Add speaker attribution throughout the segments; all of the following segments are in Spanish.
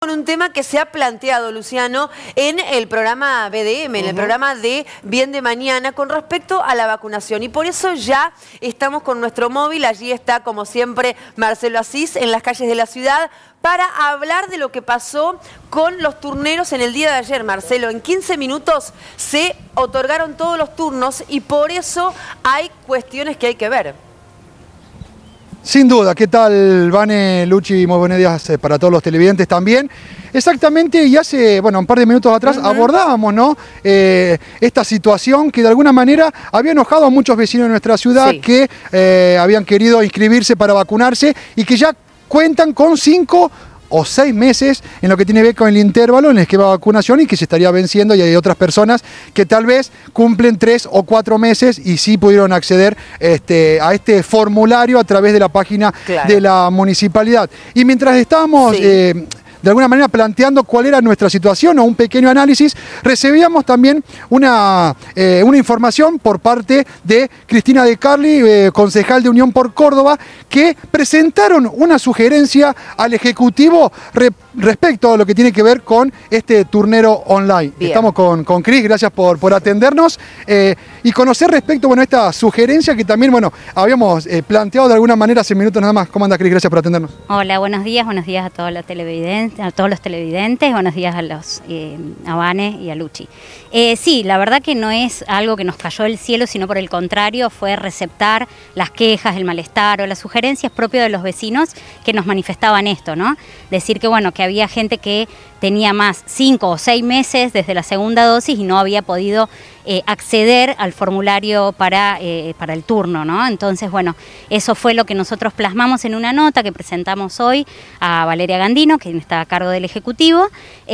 Speaker 1: Con un tema que se ha planteado, Luciano, en el programa BDM, en el programa de Bien de Mañana, con respecto a la vacunación. Y por eso ya estamos con nuestro móvil. Allí está, como siempre, Marcelo Asís, en las calles de la ciudad, para hablar de lo que pasó con los turneros en el día de ayer, Marcelo. En 15 minutos se otorgaron todos los turnos y por eso hay cuestiones que hay que ver.
Speaker 2: Sin duda, ¿qué tal, Vane, Luchi? Muy buenos días para todos los televidentes también. Exactamente, y hace, un par de minutos atrás abordábamos, ¿no? Esta situación que de alguna manera había enojado a muchos vecinos de nuestra ciudad que habían querido inscribirse para vacunarse y que ya cuentan con 5 o 6 meses en lo que tiene que ver con el intervalo en el esquema de vacunación y que se estaría venciendo, y hay otras personas que tal vez cumplen 3 o 4 meses y sí pudieron acceder a este formulario a través de la página de la municipalidad. Y mientras estábamos de alguna manera planteando cuál era nuestra situación o un pequeño análisis, recibíamos también una información por parte de Cristina De Carli, concejal de Unión por Córdoba, que presentaron una sugerencia al Ejecutivo respecto a lo que tiene que ver con este turnero online. Bien. Estamos con Cris, gracias por atendernos y conocer respecto a esta sugerencia que también habíamos planteado de alguna manera hace minutos nada más. ¿Cómo anda, Cris? Gracias por atendernos.
Speaker 3: Hola, buenos días a todos los televidentes, buenos días a Vane y a Luchi. Sí, la verdad que no es algo que nos cayó del cielo, sino por el contrario, fue receptar las quejas, el malestar o las sugerencias propias de los vecinos que nos manifestaban esto, ¿no? Decir que había gente que tenía más 5 o 6 meses desde la segunda dosis y no había podido acceder al formulario para el turno, ¿no? Entonces, eso fue lo que nosotros plasmamos en una nota que presentamos hoy a Valeria Gandino, quien está a cargo del Ejecutivo,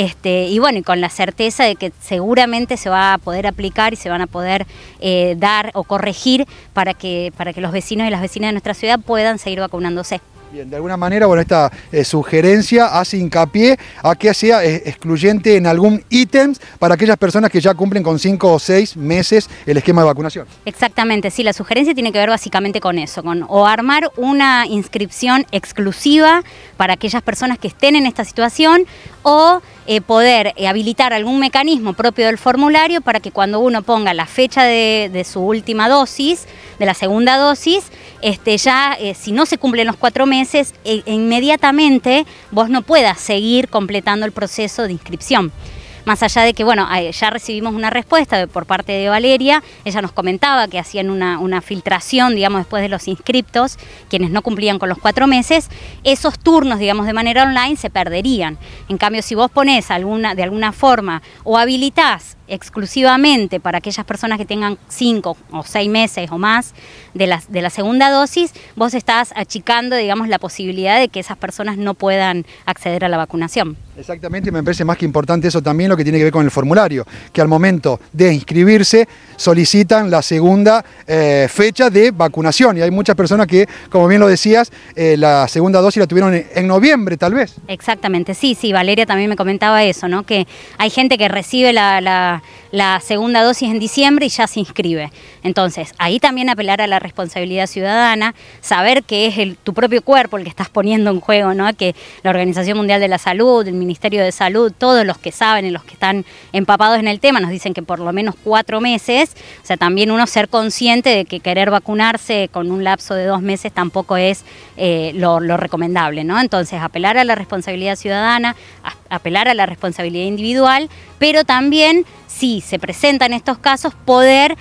Speaker 3: y con la certeza de que seguramente se va a poder aplicar y se van a poder dar o corregir para que los vecinos y las vecinas de nuestra ciudad puedan seguir vacunándose.
Speaker 2: Bien, de alguna manera, esta sugerencia hace hincapié a que sea excluyente en algún ítem para aquellas personas que ya cumplen con 5 o 6 meses el esquema de vacunación.
Speaker 3: Exactamente, sí, la sugerencia tiene que ver básicamente con eso, o armar una inscripción exclusiva para aquellas personas que estén en esta situación, o poder habilitar algún mecanismo propio del formulario para que cuando uno ponga la fecha de su última dosis, de la segunda dosis, si no se cumplen los 4 meses, inmediatamente vos no puedas seguir completando el proceso de inscripción. Más allá de que, ya recibimos una respuesta por parte de Valeria, ella nos comentaba que hacían una filtración, después de los inscriptos, quienes no cumplían con los 4 meses, esos turnos, de manera online se perderían. En cambio, si vos ponés de alguna forma o habilitás exclusivamente para aquellas personas que tengan 5 o 6 meses o más de la segunda dosis, vos estás achicando, la posibilidad de que esas personas no puedan acceder a la vacunación.
Speaker 2: Exactamente, me parece más que importante eso también, lo que tiene que ver con el formulario, que al momento de inscribirse solicitan la segunda fecha de vacunación, y hay muchas personas que, como bien lo decías, la segunda dosis la tuvieron en noviembre, tal vez.
Speaker 3: Exactamente, sí, Valeria también me comentaba eso, ¿no? Que hay gente que recibe la segunda dosis en diciembre y ya se inscribe. Entonces, ahí también apelar a la responsabilidad ciudadana, saber que es tu propio cuerpo el que estás poniendo en juego, ¿no? Que la Organización Mundial de la Salud, el Ministerio de Salud, todos los que saben y los que están empapados en el tema nos dicen que por lo menos 4 meses, o sea, también uno ser consciente de que querer vacunarse con un lapso de 2 meses tampoco es lo recomendable, ¿no? Entonces, apelar a la responsabilidad ciudadana, apelar a la responsabilidad individual, pero también, si se presentan estos casos, poder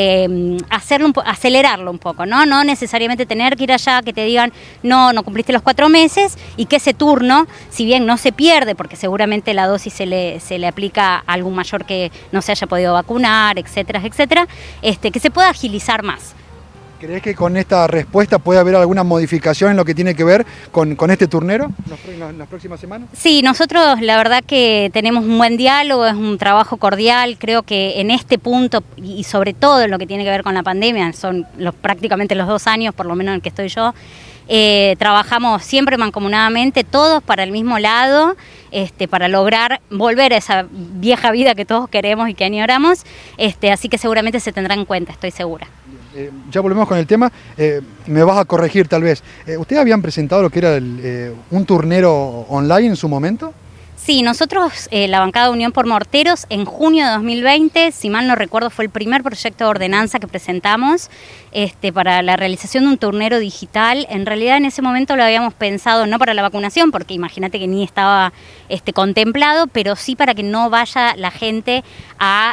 Speaker 3: acelerarlo un poco, ¿no? No necesariamente tener que ir allá, que te digan, no cumpliste los 4 meses, y que ese turno, si bien no se pierde, porque seguramente la dosis se le aplica a algún mayor que no se haya podido vacunar, etcétera, que se pueda agilizar más.
Speaker 2: ¿Crees que con esta respuesta puede haber alguna modificación en lo que tiene que ver con este turnero en las próximas semanas? Sí,
Speaker 3: nosotros la verdad que tenemos un buen diálogo, es un trabajo cordial. Creo que en este punto, y sobre todo en lo que tiene que ver con la pandemia, son prácticamente los 2 años, por lo menos en el que estoy yo, trabajamos siempre mancomunadamente, todos para el mismo lado, para lograr volver a esa vieja vida que todos queremos y que añoramos, así que seguramente se tendrá en cuenta, estoy segura.
Speaker 2: Ya volvemos con el tema, me vas a corregir tal vez. ¿Ustedes habían presentado lo que era un turnero online en su momento?
Speaker 3: Sí, nosotros, la bancada Unión por Morteros, en junio de 2020, si mal no recuerdo, fue el primer proyecto de ordenanza que presentamos para la realización de un turnero digital. En realidad en ese momento lo habíamos pensado no para la vacunación, porque imagínate que ni estaba contemplado, pero sí para que no vaya la gente a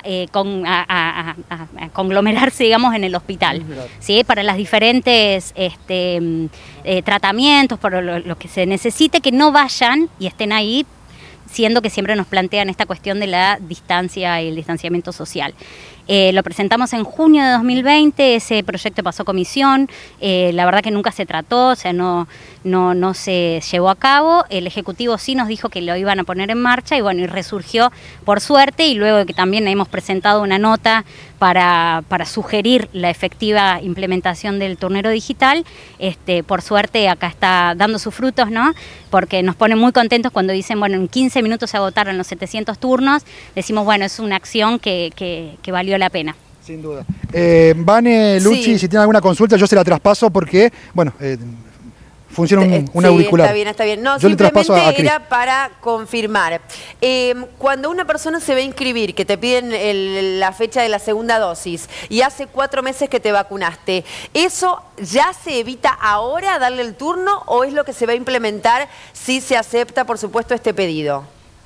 Speaker 3: conglomerarse, digamos, en el hospital. ¿Sí? Para las diferentes tratamientos, por lo que se necesite, que no vayan y estén ahí, siendo que siempre nos plantean esta cuestión de la distancia y el distanciamiento social. Lo presentamos en junio de 2020, ese proyecto pasó a comisión, la verdad que nunca se trató, o sea, no se llevó a cabo. El Ejecutivo sí nos dijo que lo iban a poner en marcha y bueno, y resurgió por suerte, y luego de que también hemos presentado una nota para sugerir la efectiva implementación del turnero digital, por suerte acá está dando sus frutos, ¿no? Porque nos pone muy contentos cuando dicen, bueno, en 15 minutos se agotaron los 700 turnos, decimos, bueno, es una acción que valió la pena.
Speaker 2: Sin duda. Vane, Luchi,
Speaker 1: Sí.
Speaker 2: si tiene alguna consulta, yo se la traspaso porque, bueno, funciona un auricular.
Speaker 1: Está bien. No,
Speaker 2: yo le traspaso a Cris.
Speaker 1: era para confirmar. Cuando una persona se va a inscribir, que te piden la fecha de la segunda dosis, y hace 4 meses que te vacunaste, ¿eso ya se evita ahora darle el turno o es lo que se va a implementar si se acepta, por supuesto, este pedido?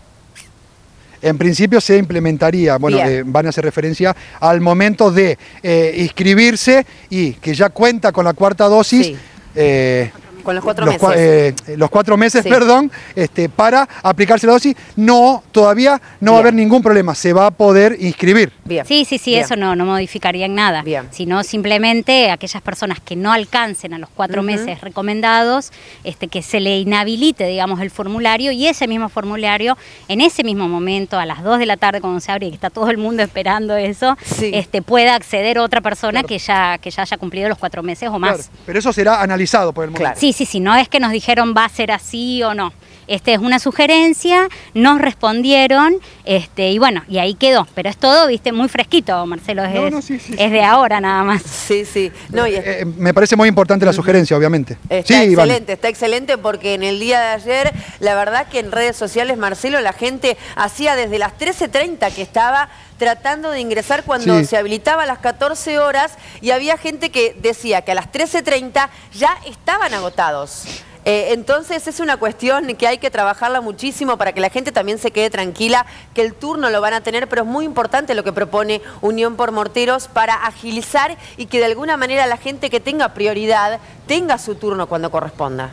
Speaker 2: En principio se implementaría, bueno, van a hacer referencia al momento de inscribirse y que ya cuenta con la 4ª dosis.
Speaker 1: Sí. Con los 4 meses.
Speaker 2: Los 4 meses,
Speaker 1: Sí.
Speaker 2: perdón, para aplicarse la dosis. Todavía no va a haber ningún problema, se va a poder inscribir.
Speaker 1: Bien.
Speaker 3: Sí,
Speaker 1: Bien.
Speaker 3: eso no modificaría en nada.
Speaker 1: Bien.
Speaker 3: Sino simplemente aquellas personas que no alcancen a los 4 meses recomendados, que se le inhabilite, digamos, el formulario, y ese mismo formulario, en ese mismo momento, a las 2 de la tarde cuando se abre y que está todo el mundo esperando eso,
Speaker 1: Sí.
Speaker 3: pueda acceder otra persona,
Speaker 2: Claro.
Speaker 3: que ya haya cumplido los 4 meses o más.
Speaker 2: Claro, pero eso será analizado por el momento.
Speaker 1: Claro.
Speaker 3: Sí, no es que nos dijeron va a ser así o no. Es una sugerencia, nos respondieron, y bueno, y ahí quedó. Pero es todo, viste, muy fresquito, Marcelo,
Speaker 2: Sí.
Speaker 3: es de ahora nada más.
Speaker 1: Sí. No,
Speaker 2: Me parece muy importante la sugerencia, obviamente.
Speaker 1: Está
Speaker 2: Sí, Iván.
Speaker 1: excelente, está excelente porque en el día de ayer, la verdad que en redes sociales, Marcelo, la gente hacía desde las 13:30 que estaba tratando de ingresar cuando
Speaker 2: Sí.
Speaker 1: se habilitaba a las 14 horas y había gente que decía que a las 13:30 ya estaban agotados. Entonces es una cuestión que hay que trabajarla muchísimo para que la gente también se quede tranquila, que el turno lo van a tener, pero es muy importante lo que propone Unión por Morteros para agilizar y que de alguna manera la gente que tenga prioridad tenga su turno cuando corresponda.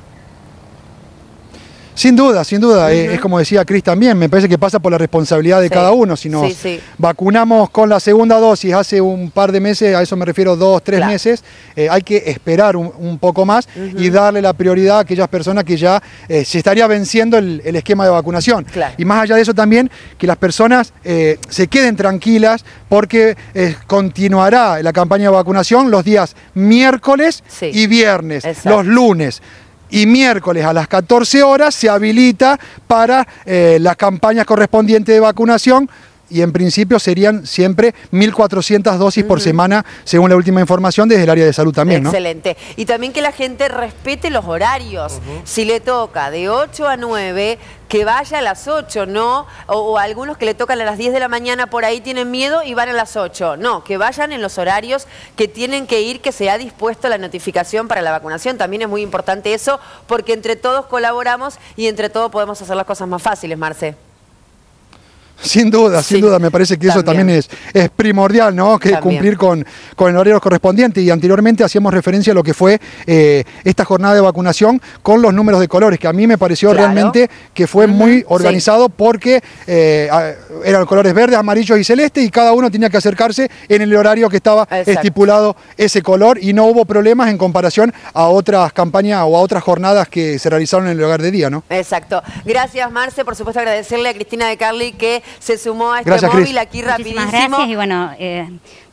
Speaker 2: Sin duda, es como decía Cris también, me parece que pasa por la responsabilidad de cada uno. Si nos vacunamos con la segunda dosis hace un par de meses, a eso me refiero 2, 3 meses, hay que esperar un poco más y darle la prioridad a aquellas personas que ya se estaría venciendo el esquema de vacunación.
Speaker 1: Claro.
Speaker 2: Y más allá de eso también, que las personas se queden tranquilas porque continuará la campaña de vacunación los días miércoles y viernes, los lunes y miércoles a las 14 horas se habilita para las campañas correspondientes de vacunación, y en principio serían siempre 1.400 dosis por semana, según la última información desde el área de salud también, ¿no?
Speaker 1: Excelente. Y también que la gente respete los horarios. Si le toca de 8 a 9, que vaya a las 8, ¿no? O algunos que le tocan a las 10 de la mañana por ahí tienen miedo y van a las 8. No, que vayan en los horarios que tienen que ir, que se ha dispuesto la notificación para la vacunación. También es muy importante eso, porque entre todos colaboramos y entre todos podemos hacer las cosas más fáciles, Marce.
Speaker 2: Sin duda, me parece que eso también es primordial, ¿no? Que cumplir con el horario correspondiente. Y anteriormente hacíamos referencia a lo que fue esta jornada de vacunación con los números de colores, que a mí me pareció realmente que fue muy organizado porque eran colores verdes, amarillos y celestes, y cada uno tenía que acercarse en el horario que estaba estipulado ese color, y no hubo problemas en comparación a otras campañas o a otras jornadas que se realizaron en el hogar de día, ¿no?
Speaker 1: Exacto. Gracias, Marce. Por supuesto, agradecerle a Cristina de Carli que se sumó a este
Speaker 2: Gracias,
Speaker 1: móvil
Speaker 2: Cris.
Speaker 1: aquí rapidísimo.
Speaker 3: Muchísimas gracias y bueno,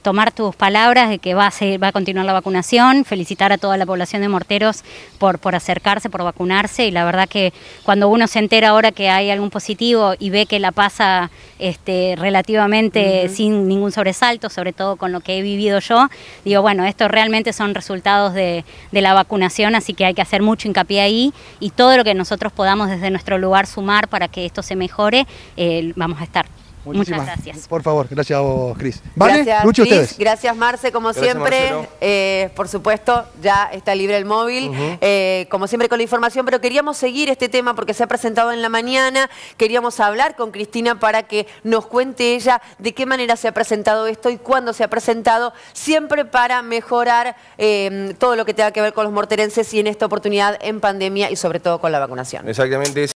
Speaker 3: tomar tus palabras de que va a continuar la vacunación, felicitar a toda la población de Morteros por acercarse, por vacunarse, y la verdad que cuando uno se entera ahora que hay algún positivo y ve que la pasa relativamente sin ningún sobresalto, sobre todo con lo que he vivido yo, digo, bueno, estos realmente son resultados de la vacunación, así que hay que hacer mucho hincapié ahí, y todo lo que nosotros podamos desde nuestro lugar sumar para que esto se mejore, vamos a estar. Muchas gracias.
Speaker 2: Por favor, gracias a vos, Cris. ¿Vale?
Speaker 1: Gracias,
Speaker 2: Luchi,
Speaker 1: Cris.
Speaker 2: ustedes.
Speaker 1: Gracias, Marce, como
Speaker 4: Gracias,
Speaker 1: siempre. Por supuesto, ya está libre el móvil, como siempre con la información, pero queríamos seguir este tema porque se ha presentado en la mañana. Queríamos hablar con Cristina para que nos cuente ella de qué manera se ha presentado esto y cuándo se ha presentado, siempre para mejorar todo lo que tenga que ver con los morterenses y en esta oportunidad en pandemia y sobre todo con la vacunación.
Speaker 4: Exactamente.